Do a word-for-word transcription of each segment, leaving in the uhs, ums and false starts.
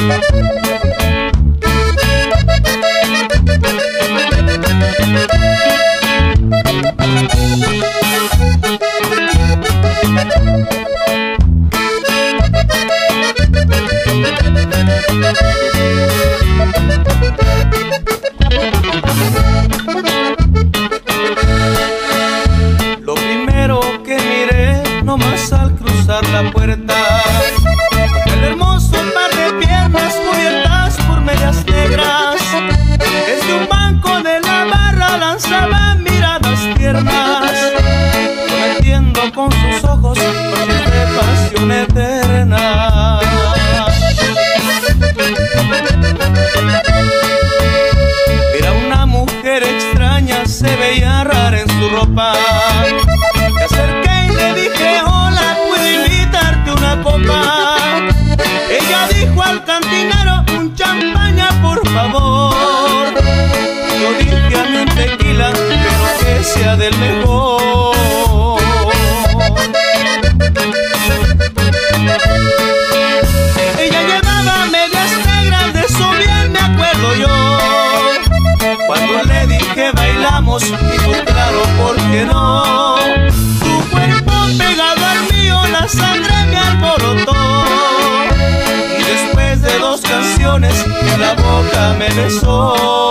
Lo primero que miré nomás al cruzar la puerta, el hermoso par de piernas cubiertas por medias negras. Desde un banco de la barra lanzaban miradas tiernas, prometiendo con sus ojos noches de pasión eterna. Era una mujer extraña, se veía rara en su ropa. Me acerqué y le dije: hola, ¿puedo invitarte una copa? Ella dijo al cantinero: un champaña, por favor. Yo dije: a mí un tequila, pero que sea del mejor. Ella llevaba medias negras, de eso bien me acuerdo yo. Cuando le dije bailamos, dijo claro, ¿por qué no? Su cuerpo pegado al mío, la sangre me alborotó. Y después de dos canciones, en la boca me besó.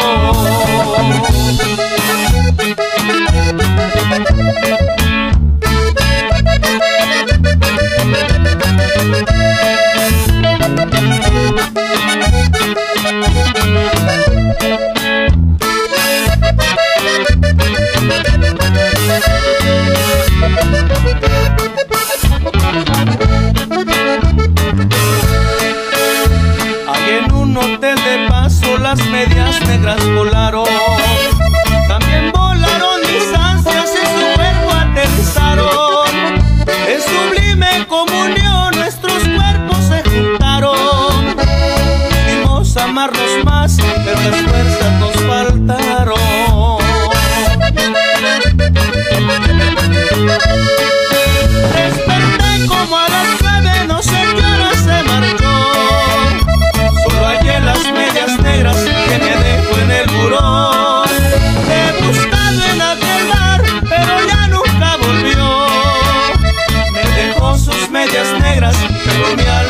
Ahí en un hotel de paso las medias negras volaron. También volaron mis ansias, en su cuerpo aterrizaron. En sublime comunión nuestros cuerpos se juntaron. Pudimos amarnos más, pero las fuerzas nos faltaron. Desperté como a las nueve, no sé qué hora se marchó. Solo hallé las medias negras que me dejó en el buró. Le he buscado en aquel bar, pero ya nunca volvió. Me dejó sus medias negras, pero me